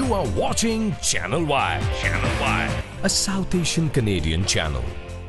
You are watching Channel Y. Channel Y, a South Asian Canadian channel.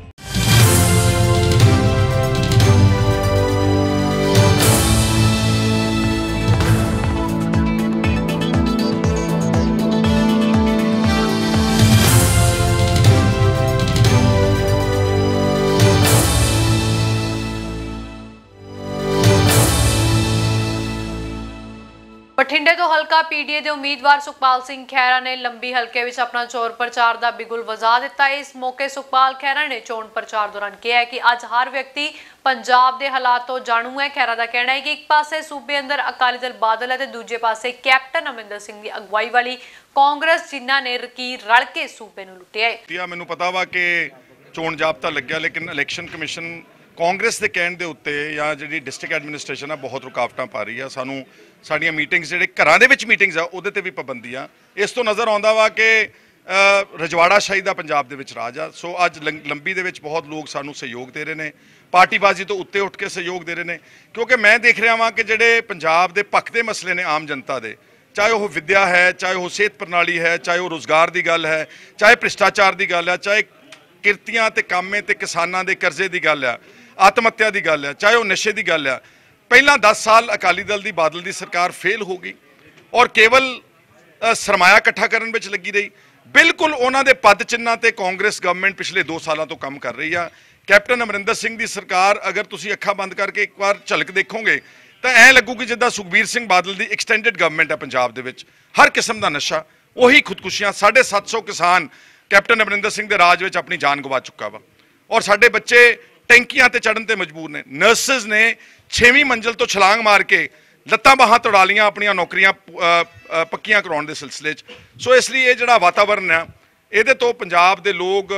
ਬਠਿੰਡੇ ਤੋਂ ਹਲਕਾ PDA ਦੇ ਉਮੀਦਵਾਰ ਸੁਖਪਾਲ ਸਿੰਘ ਖਹਿਰਾ ਨੇ ਲੰਬੀ ਹਲਕੇ ਵਿੱਚ ਆਪਣਾ ਚੋਣ ਪ੍ਰਚਾਰ ਦਾ ਬਿਗੁਲ ਵਜਾ ਦਿੱਤਾ। ਇਸ ਮੌਕੇ ਸੁਖਪਾਲ ਖਹਿਰਾ ਨੇ ਚੋਣ ਪ੍ਰਚਾਰ ਦੌਰਾਨ ਕਿਹਾ ਕਿ ਅੱਜ ਹਰ ਵਿਅਕਤੀ ਪੰਜਾਬ ਦੇ ਹਾਲਾਤ ਤੋਂ ਜਾਣੂ ਹੈ। ਖਹਿਰਾ ਦਾ ਕਹਿਣਾ ਹੈ ਕਿ ਇੱਕ ਪਾਸੇ ਸੂਬੇ ਅੰਦਰ ਅਕਾਲੀ ਦਲ ਬਾਦਲ ਹੈ ਤੇ ਦੂਜੇ ਪਾਸੇ ਕੈਪਟਨ ਅਮਰਿੰਦਰ ਸਿੰਘ ਦੀ ਅਗਵਾਈ ਵਾਲੀ ਕਾਂਗਰਸ ਜਿਨ੍ਹਾਂ ਨੇ ਰਕੀਰ ਰਲ ਕੇ ਸੂਬੇ ਨੂੰ ਲੁੱਟਿਆ ਹੈ। ਮੈਨੂੰ ਪਤਾ ਵਾ ਕਿ ਚੋਣ ਜਾਬਤਾ ਲੱਗਿਆ ਲੇਕਿਨ ਇਲੈਕਸ਼ਨ ਕਮਿਸ਼ਨ ਕਾਂਗਰਸ ਦੇ ਕਹਿਣ ਦੇ ਉੱਤੇ ਜਾਂ ਜਿਹੜੀ ਡਿਸਟ੍ਰਿਕਟ ਐਡਮਿਨਿਸਟ੍ਰੇਸ਼ਨ ਆ ਬਹੁਤ ਰੁਕਾਵਟਾਂ ਪਾ ਰਹੀ ਆ। ਸਾਨੂੰ ਸਾਡੀਆਂ ਮੀਟਿੰਗਸ ਜਿਹੜੇ ਘਰਾਂ ਦੇ ਵਿੱਚ ਮੀਟਿੰਗਸ ਆ ਉਹਦੇ ਤੇ ਵੀ ਪਾਬੰਦੀ ਆ। ਇਸ ਤੋਂ ਨਜ਼ਰ ਆਉਂਦਾ ਵਾ ਕਿ ਰਜਵਾੜਾਸ਼ਾਹੀ ਦਾ ਪੰਜਾਬ ਦੇ ਵਿੱਚ ਰਾਜ ਆ। ਸੋ ਅੱਜ ਲੰਬੀ ਦੇ ਵਿੱਚ ਬਹੁਤ ਲੋਕ ਸਾਨੂੰ ਸਹਿਯੋਗ ਦੇ ਰਹੇ ਨੇ, ਪਾਰਟੀਬਾਜ਼ੀ ਤੋਂ ਉੱਤੇ ਉੱਠ ਕੇ ਸਹਿਯੋਗ ਦੇ ਰਹੇ ਨੇ, ਕਿਉਂਕਿ ਮੈਂ ਦੇਖ ਰਿਹਾ ਵਾਂ ਕਿ ਜਿਹੜੇ ਪੰਜਾਬ ਦੇ ਭਖਦੇ ਮਸਲੇ ਨੇ ਆਮ ਜਨਤਾ ਦੇ, ਚਾਹੇ ਉਹ ਵਿਦਿਆ ਹੈ, ਚਾਹੇ ਉਹ ਸਿਹਤ ਪ੍ਰਣਾਲੀ ਹੈ, ਚਾਹੇ ਉਹ ਰੁਜ਼ਗਾਰ ਦੀ ਗੱਲ ਹੈ, ਚਾਹੇ ਭ੍ਰਿਸ਼ਟਾਚਾਰ ਦੀ ਗੱਲ ਹੈ, ਚਾਹੇ ਕਿਰਤੀਆਂ ਤੇ ਕਾਮੇ ਤੇ ਕਿਸਾਨਾਂ ਦੇ ਕਰਜ਼ੇ ਦੀ ਗੱਲ ਆ, ਆਤਮ ਹੱਤਿਆ ਦੀ ਗੱਲ ਆ, ਚਾਹੇ ਉਹ ਨਸ਼ੇ ਦੀ ਗੱਲ ਆ। ਪਹਿਲਾਂ 10 ਸਾਲ ਅਕਾਲੀ ਦਲ ਦੀ ਬਾਦਲ ਦੀ ਸਰਕਾਰ ਫੇਲ ਹੋ ਗਈ ਔਰ ਕੇਵਲ ਸਰਮਾਇਆ ਇਕੱਠਾ ਕਰਨ ਵਿੱਚ ਲੱਗੀ ਰਹੀ। ਬਿਲਕੁਲ ਉਹਨਾਂ ਦੇ ਪਦ ਚਿੰਨ੍ਹਾਂ ਤੇ ਕਾਂਗਰਸ ਗਵਰਨਮੈਂਟ ਪਿਛਲੇ 2 ਸਾਲਾਂ ਤੋਂ ਕੰਮ ਕਰ ਰਹੀ ਆ। ਕੈਪਟਨ ਅਮਰਿੰਦਰ ਸਿੰਘ ਦੀ ਸਰਕਾਰ ਅਗਰ ਤੁਸੀਂ ਅੱਖਾਂ ਬੰਦ ਕਰਕੇ ਇੱਕ ਵਾਰ ਝਲਕ ਦੇਖੋਗੇ ਤਾਂ ਐਂ ਲੱਗੂਗੀ ਜਿੱਦਾਂ ਸੁਖਬੀਰ ਸਿੰਘ ਬਾਦਲ ਦੀ ਐਕਸਟੈਂਡਡ ਗਵਰਨਮੈਂਟ ਹੈ ਪੰਜਾਬ ਦੇ ਵਿੱਚ। ਹਰ ਕਿਸਮ ਦਾ ਨਸ਼ਾ, ਉਹੀ ਖੁਦਕੁਸ਼ੀਆਂ, 750 ਕਿਸਾਨ ਕੈਪਟਨ ਅਮਰਿੰਦਰ ਸਿੰਘ ਦੇ ਰਾਜ ਵਿੱਚ ਆਪਣੀ ਜਾਨ ਗਵਾ ਚੁੱਕਾ ਵਾ ਔਰ ਸਾਡੇ ਬੱਚੇ ਟੈਂਕੀਆਂ ਤੇ ਚੜਨ ਤੇ ਮਜਬੂਰ ਨੇ। ਨਰਸਿਸ ਨੇ 6ਵੀਂ ਮੰਜ਼ਿਲ ਤੋਂ ਛਲਾਂਗ ਮਾਰ ਕੇ ਲੱਤਾਂ ਬਾਹਾਂ ਤੋੜਾ ਲੀਆਂ ਆਪਣੀਆਂ ਨੌਕਰੀਆਂ ਪੱਕੀਆਂ ਕਰਾਉਣ ਦੇ ਸਿਲਸਿਲੇ 'ਚ। ਸੋ ਇਸ ਲਈ ਇਹ ਜਿਹੜਾ ਵਾਤਾਵਰਨ ਆ ਇਹਦੇ ਤੋਂ ਪੰਜਾਬ ਦੇ ਲੋਕ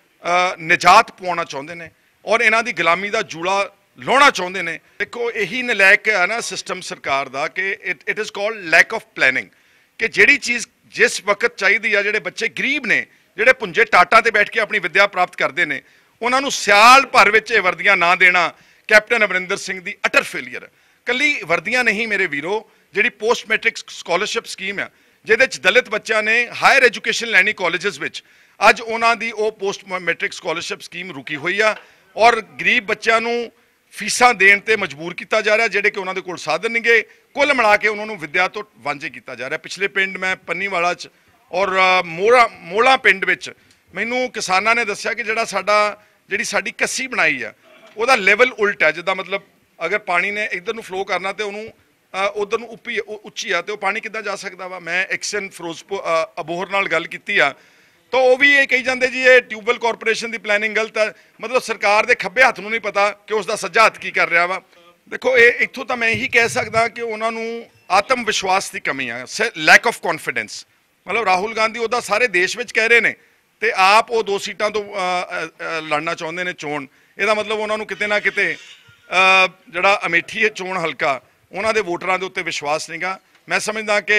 ਨਿਜਾਤ ਪਾਉਣਾ ਚਾਹੁੰਦੇ ਨੇ ਔਰ ਇਹਨਾਂ ਦੀ ਗੁਲਾਮੀ ਦਾ ਜੂੜਾ ਲਾਉਣਾ ਚਾਹੁੰਦੇ ਨੇ। ਦੇਖੋ ਇਹੀ ਨਲਾਇਕ ਹੈ ਨਾ ਸਿਸਟਮ ਸਰਕਾਰ ਦਾ ਕਿ it is called lack of planning, ਕਿ ਜਿਹੜੀ ਚੀਜ਼ ਜਿਸ ਵਕਤ ਚਾਹੀਦੀ ਆ, ਜਿਹੜੇ ਬੱਚੇ ਗਰੀਬ ਨੇ, ਜਿਹੜੇ ਪੁੰਜੇ ਟਾਟਾਂ ਤੇ ਬੈਠ ਕੇ ਆਪਣੀ ਵਿੱਦਿਆ ਪ੍ਰਾਪਤ ਕਰਦੇ ਨੇ, ਉਹਨਾਂ ਨੂੰ ਸਿਆਲ ਭਰ ਵਿੱਚ ਇਹ ਵਰਦੀਆਂ ਨਾ ਦੇਣਾ ਕੈਪਟਨ ਅਮਰਿੰਦਰ ਸਿੰਘ ਦੀ ਅਟਰ ਫੇਲੀਅਰ ਹੈ। ਕੱਲੀ ਵਰਦੀਆਂ ਨਹੀਂ ਮੇਰੇ ਵੀਰੋ, ਜਿਹੜੀ ਪੋਸਟ ਮੈਟ੍ਰਿਕ ਸਕਾਲਰਸ਼ਿਪ ਸਕੀਮ ਆ ਜਿਹਦੇ 'ਚ ਦਲਿਤ ਬੱਚਿਆਂ ਨੇ ਹਾਇਰ ਐਜੂਕੇਸ਼ਨ ਲੈਣੀ ਕਾਲਜਸ ਵਿੱਚ, ਅੱਜ ਉਹਨਾਂ ਦੀ ਉਹ ਪੋਸਟ ਮੈਟ੍ਰਿਕ ਸਕਾਲਰਸ਼ਿਪ ਸਕੀਮ ਰੁਕੀ ਹੋਈ ਆ ਔਰ ਗਰੀਬ ਬੱਚਿਆਂ ਨੂੰ ਫੀਸਾਂ ਦੇਣ ਤੇ ਮਜਬੂਰ ਕੀਤਾ ਜਾ ਰਿਹਾ ਜਿਹੜੇ ਕਿ ਉਹਨਾਂ ਦੇ ਕੋਲ ਸਾਧਨ ਨਹੀਂ ਗੇ। ਕੁੱਲ ਮਿਲਾ ਕੇ ਉਹਨਾਂ ਨੂੰ ਵਿੱਦਿਆ ਤੋਂ ਵਾਂਝੇ ਕੀਤਾ ਜਾ ਰਿਹਾ। ਪਿਛਲੇ ਪਿੰਡ ਮੈਂ ਪੰਨੀਵਾਲਾ 'ਚ ਔਰ ਮੋਲਾ ਪਿੰਡ ਵਿੱਚ ਮੈਨੂੰ ਕਿਸਾਨਾਂ ਨੇ ਦੱਸਿਆ ਕਿ ਜਿਹੜੀ ਸਾਡੀ ਕੱਸੀ ਬਣਾਈ ਆ ਉਹਦਾ ਲੈਵਲ ਉਲਟ ਹੈ। ਜਿੱਦਾਂ ਮਤਲਬ ਅਗਰ ਪਾਣੀ ਨੇ ਇੱਧਰ ਨੂੰ ਫਲੋ ਕਰਨਾ ਤੇ ਉਹਨੂੰ ਉੱਧਰ ਨੂੰ ਉੱਚੀ ਆ ਤੇ ਉਹ ਪਾਣੀ ਕਿੱਦਾਂ ਜਾ ਸਕਦਾ ਵਾ। ਮੈਂ ਐਕਸ਼ਨ ਫਿਰੋਜ਼ਪੁਰ ਅਬੋਹਰ ਨਾਲ ਗੱਲ ਕੀਤੀ ਆ ਤਾਂ ਉਹ ਵੀ ਇਹ ਕਹੀ ਜਾਂਦੇ ਜੀ ਇਹ ਟਿਊਬਵੈਲ ਕਾਰਪੋਰੇਸ਼ਨ ਦੀ ਪਲੈਨਿੰਗ ਗਲਤ ਹੈ। ਮਤਲਬ ਸਰਕਾਰ ਦੇ ਖੱਬੇ ਹੱਥ ਨੂੰ ਨਹੀਂ ਪਤਾ ਕਿ ਉਸ ਦਾ ਸੱਜਾ ਹੱਥ ਕੀ ਕਰ ਰਿਹਾ ਵਾ। ਦੇਖੋ ਇਹ ਇੱਥੋਂ ਤਾਂ ਮੈਂ ਇਹੀ ਕਹਿ ਸਕਦਾ ਕਿ ਉਹਨਾਂ ਨੂੰ ਆਤਮ ਵਿਸ਼ਵਾਸ ਦੀ ਕਮੀ ਆ, ਲੈਕ ਆਫ ਕੌਨਫੀਡੈਂਸ। ਮਤਲਬ ਰਾਹੁਲ ਗਾਂਧੀ ਉਹਦਾ ਸਾਰੇ ਦੇਸ਼ ਵਿੱਚ ਕਹਿ ਰਹੇ ਨੇ ਤੇ ਆਪ ਉਹ 2 ਸੀਟਾਂ ਤੋਂ ਲੜਨਾ ਚਾਹੁੰਦੇ ਨੇ ਚੋਣ। ਇਹਦਾ ਮਤਲਬ ਉਹਨਾਂ ਨੂੰ ਕਿਤੇ ਨਾ ਕਿਤੇ ਜਿਹੜਾ ਅਮੇਠੀ ਹੈ ਚੋਣ ਹਲਕਾ, ਉਹਨਾਂ ਦੇ ਵੋਟਰਾਂ ਦੇ ਉੱਤੇ ਵਿਸ਼ਵਾਸ ਨਹੀਂਗਾ। ਮੈਂ ਸਮਝਦਾ ਕਿ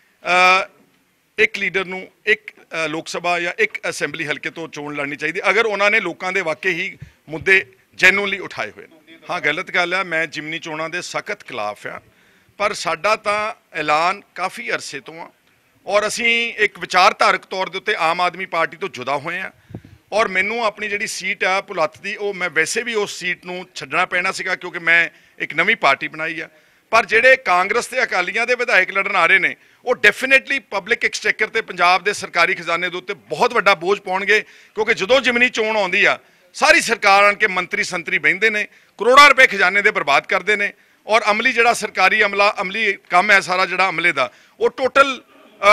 ਇੱਕ ਲੀਡਰ ਨੂੰ ਇੱਕ ਲੋਕ ਸਭਾ ਜਾਂ ਇੱਕ ਅਸੈਂਬਲੀ ਹਲਕੇ ਤੋਂ ਚੋਣ ਲੜਨੀ ਚਾਹੀਦੀ ਅਗਰ ਉਹਨਾਂ ਨੇ ਲੋਕਾਂ ਦੇ ਵਾਕਈ ਹੀ ਮੁੱਦੇ ਜੈਨੂਅਨਲੀ ਉਠਾਏ ਹੋਏ ਨੇ। ਹਾਂ, ਗਲਤ ਗੱਲ ਹੈ, ਮੈਂ ਜਿਮਨੀ ਚੋਣਾਂ ਦੇ ਸਖਤ ਖਿਲਾਫ ਆ, ਪਰ ਸਾਡਾ ਤਾਂ ਐਲਾਨ ਕਾਫੀ ਅਰਸੇ ਤੋਂ ਆ ਔਰ ਅਸੀਂ ਇੱਕ ਵਿਚਾਰਧਾਰਕ ਤੌਰ ਦੇ ਉੱਤੇ ਆਮ ਆਦਮੀ ਪਾਰਟੀ ਤੋਂ ਜੁਦਾ ਹੋਏ ਆ ਔਰ ਮੈਨੂੰ ਆਪਣੀ ਜਿਹੜੀ ਸੀਟ ਆ ਭੁਲੱਥ ਦੀ, ਉਹ ਮੈਂ ਵੈਸੇ ਵੀ ਉਸ ਸੀਟ ਨੂੰ ਛੱਡਣਾ ਪੈਣਾ ਸੀਗਾ ਕਿਉਂਕਿ ਮੈਂ ਇੱਕ ਨਵੀਂ ਪਾਰਟੀ ਬਣਾਈ ਆ। ਪਰ ਜਿਹੜੇ ਕਾਂਗਰਸ ਤੇ ਅਕਾਲੀਆਂ ਦੇ ਵਿਧਾਇਕ ਲੜਨ ਆ ਰਹੇ ਨੇ ਉਹ ਡੈਫੀਨੇਟਲੀ ਪਬਲਿਕ ਐਕਸਚੇਕਰ ਤੇ ਪੰਜਾਬ ਦੇ ਸਰਕਾਰੀ ਖਜ਼ਾਨੇ ਦੇ ਉੱਤੇ ਬਹੁਤ ਵੱਡਾ ਬੋਝ ਪਾਉਣਗੇ ਕਿਉਂਕਿ ਜਦੋਂ ਜਿਮਨੀ ਚੋਣ ਆਉਂਦੀ ਆ ਸਾਰੀ ਸਰਕਾਰ ਆਣ ਕੇ ਮੰਤਰੀ ਸੰਤਰੀ ਬਹਿੰਦੇ ਨੇ, ਕਰੋੜਾਂ ਰੁਪਏ ਖਜ਼ਾਨੇ ਦੇ ਬਰਬਾਦ ਕਰਦੇ ਨੇ ਔਰ ਅਮਲੀ ਜਿਹੜਾ ਸਰਕਾਰੀ ਅਮਲੀ ਕੰਮ ਹੈ ਸਾਰਾ ਜਿਹੜਾ ਅਮਲੇ ਦਾ ਉਹ ਟੋਟਲ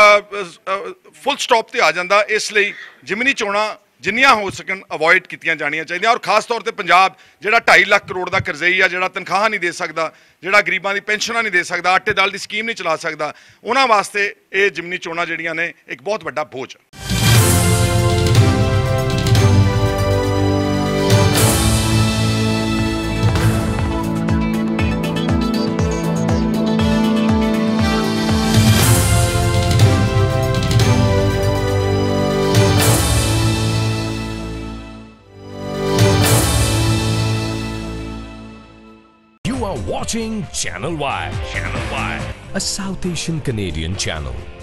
ਫੁੱਲ ਸਟਾਪ ਤੇ ਆ ਜਾਂਦਾ। ਇਸ ਲਈ ਜਿਮਨੀ ਚੋਣਾਂ ਜਿੰਨੀਆਂ ਹੋ ਸਕਣ ਅਵੋਇਡ ਕੀਤੀਆਂ ਜਾਣੀਆਂ ਚਾਹੀਦੀਆਂ ਔਰ ਖਾਸ ਤੌਰ ਤੇ ਪੰਜਾਬ ਜਿਹੜਾ 2.5 ਲੱਖ ਕਰੋੜ ਦਾ ਕਰਜ਼ਈ ਆ, ਜਿਹੜਾ ਤਨਖਾਹਾਂ ਨਹੀਂ ਦੇ ਸਕਦਾ, ਜਿਹੜਾ ਗਰੀਬਾਂ ਦੀ ਪੈਨਸ਼ਨਾਂ ਨਹੀਂ ਦੇ ਸਕਦਾ, ਆਟੇ ਦਾਲ ਦੀ ਸਕੀਮ ਨਹੀਂ ਚਲਾ ਸਕਦਾ, ਉਹਨਾਂ ਵਾਸਤੇ ਇਹ ਜਿਮਨੀ ਚੋਣਾਂ ਜਿਹੜੀਆਂ ਨੇ ਇੱਕ ਬਹੁਤ ਵੱਡਾ ਬੋਝ ਆ। You are watching Channel Y. Channel Y, a South Asian Canadian channel.